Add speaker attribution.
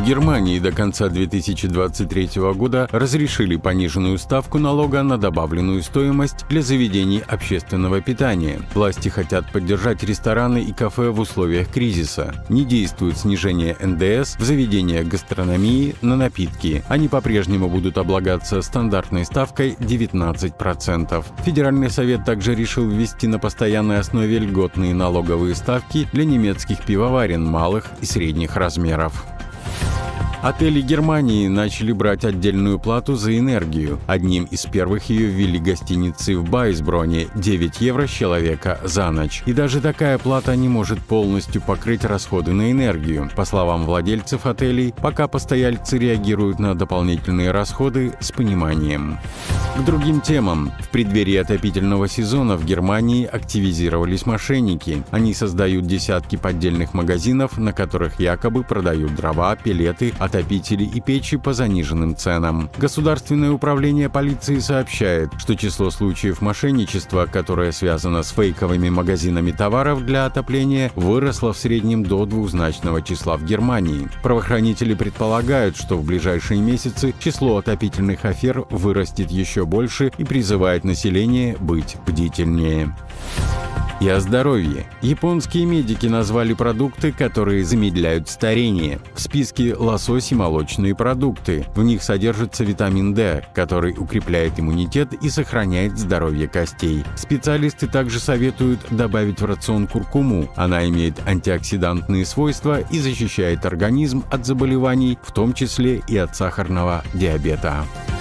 Speaker 1: Германии до конца 2023 года разрешили пониженную ставку налога на добавленную стоимость для заведений общественного питания. Власти хотят поддержать рестораны и кафе в условиях кризиса. Не действует снижение НДС в заведениях гастрономии на напитки. Они по-прежнему будут облагаться стандартной ставкой 19%. Федеральный совет также решил ввести на постоянной основе льготные налоговые ставки для немецких пивоварен малых и средних размеров. Отели Германии начали брать отдельную плату за энергию. Одним из первых ее ввели гостиницы в Байсброне – 9 евро с человека за ночь. И даже такая плата не может полностью покрыть расходы на энергию. По словам владельцев отелей, пока постояльцы реагируют на дополнительные расходы с пониманием. К другим темам. В преддверии отопительного сезона в Германии активизировались мошенники. Они создают десятки поддельных магазинов, на которых якобы продают дрова, пелеты, отопители и печи по заниженным ценам. Государственное управление полиции сообщает, что число случаев мошенничества, которое связано с фейковыми магазинами товаров для отопления, выросло в среднем до двузначного числа в Германии. Правоохранители предполагают, что в ближайшие месяцы число отопительных афер вырастет еще больше и призывает население быть бдительнее. И о здоровье. Японские медики назвали продукты, которые замедляют старение. В списке лосось и молочные продукты. В них содержится витамин D, который укрепляет иммунитет и сохраняет здоровье костей. Специалисты также советуют добавить в рацион куркуму. Она имеет антиоксидантные свойства и защищает организм от заболеваний, в том числе и от сахарного диабета.